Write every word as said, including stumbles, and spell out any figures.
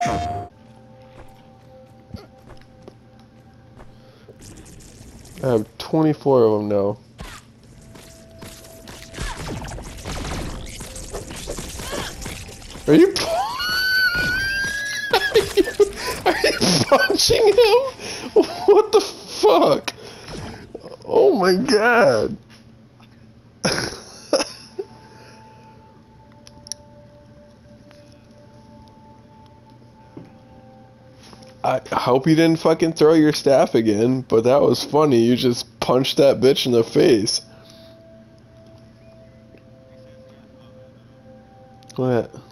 I have twenty-four of them now. Are you, are you, are you punching him? What the fuck? Oh my god. I hope you didn't fucking throw your staff again, but that was funny. You just punched that bitch in the face. What?